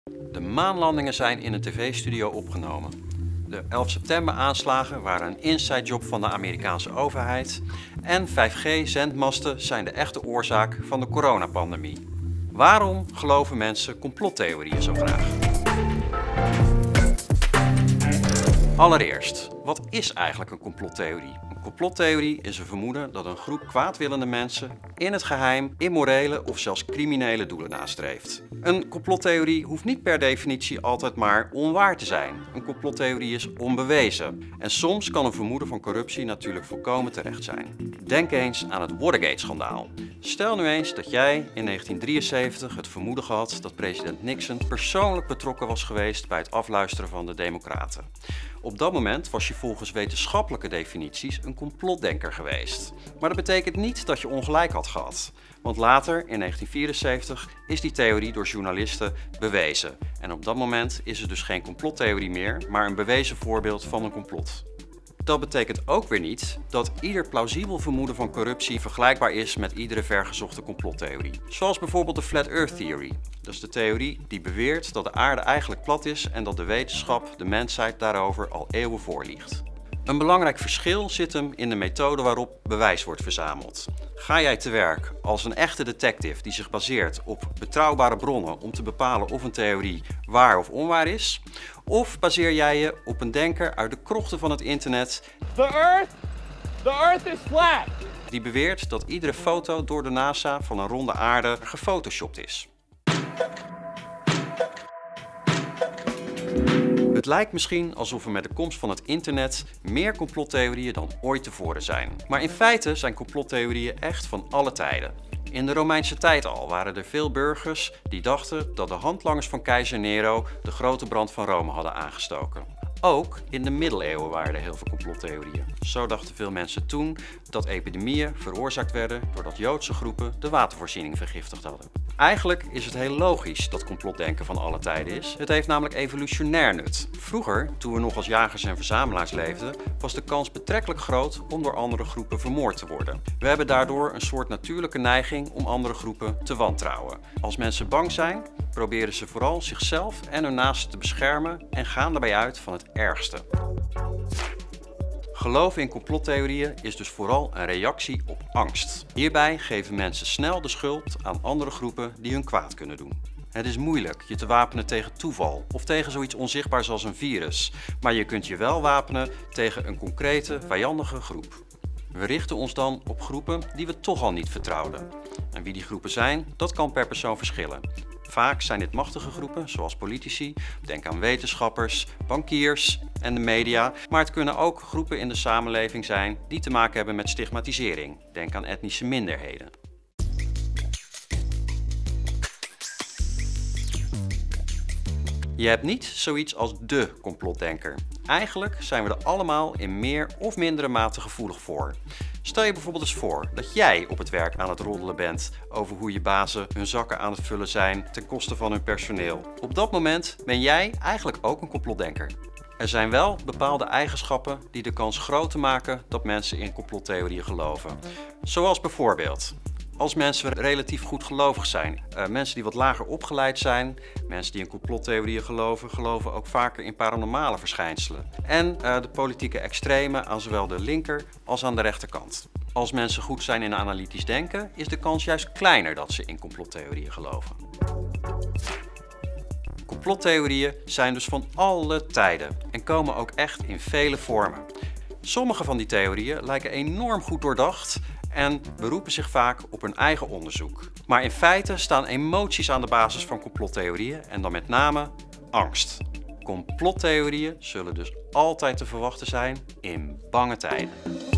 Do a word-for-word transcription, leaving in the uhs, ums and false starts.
De maanlandingen zijn in een tv-studio opgenomen. De elf september aanslagen waren een inside job van de Amerikaanse overheid. En vijf G zendmasten zijn de echte oorzaak van de coronapandemie. Waarom geloven mensen complottheorieën zo graag? Allereerst, wat is eigenlijk een complottheorie? Een complottheorie is een vermoeden dat een groep kwaadwillende mensen in het geheim immorele of zelfs criminele doelen nastreeft. Een complottheorie hoeft niet per definitie altijd maar onwaar te zijn. Een complottheorie is onbewezen. En soms kan een vermoeden van corruptie natuurlijk volkomen terecht zijn. Denk eens aan het Watergate-schandaal. Stel nu eens dat jij in negentien drieënzeventig het vermoeden had dat president Nixon persoonlijk betrokken was geweest bij het afluisteren van de Democraten. Op dat moment was je volgens wetenschappelijke definities een complotdenker geweest. Maar dat betekent niet dat je ongelijk had gehad. Want later, in negentien vierenzeventig, is die theorie door journalisten bewezen. En op dat moment is het dus geen complottheorie meer, maar een bewezen voorbeeld van een complot. Dat betekent ook weer niet dat ieder plausibel vermoeden van corruptie vergelijkbaar is met iedere vergezochte complottheorie. Zoals bijvoorbeeld de Flat Earth Theory. Dat is de theorie die beweert dat de aarde eigenlijk plat is en dat de wetenschap de mensheid daarover al eeuwen voorliegt. Een belangrijk verschil zit hem in de methode waarop bewijs wordt verzameld. Ga jij te werk als een echte detective die zich baseert op betrouwbare bronnen om te bepalen of een theorie waar of onwaar is? Of baseer jij je op een denker uit de krochten van het internet The Earth, the Earth is flat. Die beweert dat iedere foto door de NASA van een ronde aarde gefotoshopt is? Het lijkt misschien alsof er met de komst van het internet meer complottheorieën dan ooit tevoren zijn. Maar in feite zijn complottheorieën echt van alle tijden. In de Romeinse tijd al waren er veel burgers die dachten dat de handlangers van keizer Nero de grote brand van Rome hadden aangestoken. Ook in de middeleeuwen waren er heel veel complottheorieën. Zo dachten veel mensen toen dat epidemieën veroorzaakt werden doordat Joodse groepen de watervoorziening vergiftigd hadden. Eigenlijk is het heel logisch dat complotdenken van alle tijden is. Het heeft namelijk evolutionair nut. Vroeger, toen we nog als jagers en verzamelaars leefden, was de kans betrekkelijk groot om door andere groepen vermoord te worden. We hebben daardoor een soort natuurlijke neiging om andere groepen te wantrouwen. Als mensen bang zijn, proberen ze vooral zichzelf en hun naasten te beschermen en gaan daarbij uit van het ergste. Geloven in complottheorieën is dus vooral een reactie op angst. Hierbij geven mensen snel de schuld aan andere groepen die hun kwaad kunnen doen. Het is moeilijk je te wapenen tegen toeval of tegen zoiets onzichtbaars als een virus, maar je kunt je wel wapenen tegen een concrete, vijandige groep. We richten ons dan op groepen die we toch al niet vertrouwden. En wie die groepen zijn, dat kan per persoon verschillen. Vaak zijn dit machtige groepen, zoals politici, denk aan wetenschappers, bankiers en de media. Maar het kunnen ook groepen in de samenleving zijn die te maken hebben met stigmatisering. Denk aan etnische minderheden. Je hebt niet zoiets als dé complotdenker. Eigenlijk zijn we er allemaal in meer of mindere mate gevoelig voor. Stel je bijvoorbeeld eens voor dat jij op het werk aan het roddelen bent over hoe je bazen hun zakken aan het vullen zijn ten koste van hun personeel. Op dat moment ben jij eigenlijk ook een complotdenker. Er zijn wel bepaalde eigenschappen die de kans groter maken dat mensen in complottheorieën geloven. Zoals bijvoorbeeld als mensen relatief goed gelovig zijn. Uh, mensen die wat lager opgeleid zijn, mensen die in complottheorieën geloven, geloven ook vaker in paranormale verschijnselen. En uh, de politieke extremen aan zowel de linker als aan de rechterkant. Als mensen goed zijn in analytisch denken, is de kans juist kleiner dat ze in complottheorieën geloven. Complottheorieën zijn dus van alle tijden en komen ook echt in vele vormen. Sommige van die theorieën lijken enorm goed doordacht en beroepen zich vaak op hun eigen onderzoek. Maar in feite staan emoties aan de basis van complottheorieën en dan met name angst. Complottheorieën zullen dus altijd te verwachten zijn in bange tijden.